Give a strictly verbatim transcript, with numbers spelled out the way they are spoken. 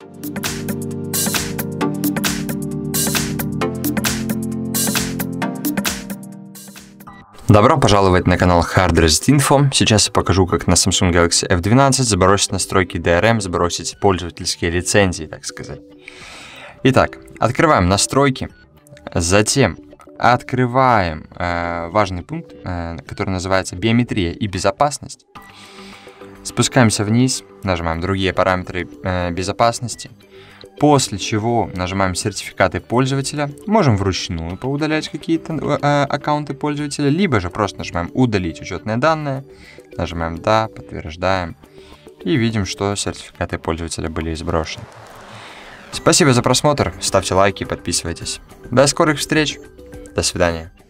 Добро пожаловать на канал Hardrest Info. Сейчас я покажу, как на Samsung Galaxy эф двенадцать забросить настройки ди ар эм, забросить пользовательские лицензии, так сказать. Итак, открываем настройки, затем открываем э, важный пункт, э, который называется биометрия и безопасность. Спускаемся вниз, нажимаем другие параметры э, безопасности. После чего нажимаем сертификаты пользователя. Можем вручную поудалять какие-то э, аккаунты пользователя, либо же просто нажимаем удалить учетные данные. Нажимаем да, подтверждаем. И видим, что сертификаты пользователя были сброшены. Спасибо за просмотр. Ставьте лайки, подписывайтесь. До скорых встреч. До свидания.